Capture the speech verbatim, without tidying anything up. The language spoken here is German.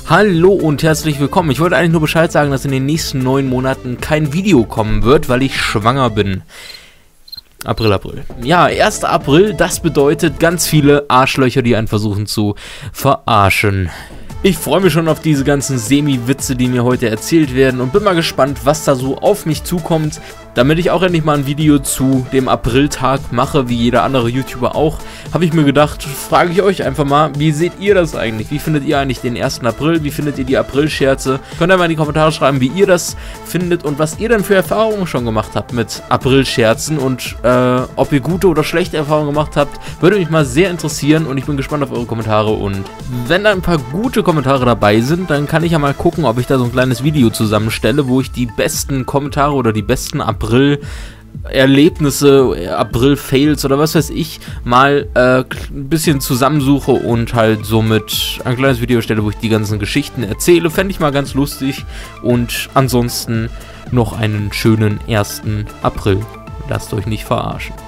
Hallo und herzlich willkommen. Ich wollte eigentlich nur Bescheid sagen, dass in den nächsten neun Monaten kein Video kommen wird, weil ich schwanger bin. April, April. Ja, erster April, das bedeutet ganz viele Arschlöcher, die einen versuchen zu verarschen. Ich freue mich schon auf diese ganzen Semi-Witze, die mir heute erzählt werden und bin mal gespannt, was da so auf mich zukommt. Damit ich auch endlich mal ein Video zu dem Apriltag mache, wie jeder andere YouTuber auch, habe ich mir gedacht, frage ich euch einfach mal, wie seht ihr das eigentlich? Wie findet ihr eigentlich den ersten April? Wie findet ihr die April-Scherze? Könnt ihr mal in die Kommentare schreiben, wie ihr das findet und was ihr denn für Erfahrungen schon gemacht habt mit April-Scherzen und äh, ob ihr gute oder schlechte Erfahrungen gemacht habt, würde mich mal sehr interessieren und ich bin gespannt auf eure Kommentare. Und wenn da ein paar gute Kommentare dabei sind, dann kann ich ja mal gucken, ob ich da so ein kleines Video zusammenstelle, wo ich die besten Kommentare oder die besten April Erlebnisse, April-Fails oder was weiß ich, mal äh, ein bisschen zusammensuche und halt somit ein kleines Video stelle, wo ich die ganzen Geschichten erzähle. Fände ich mal ganz lustig und ansonsten noch einen schönen ersten April. Lasst euch nicht verarschen.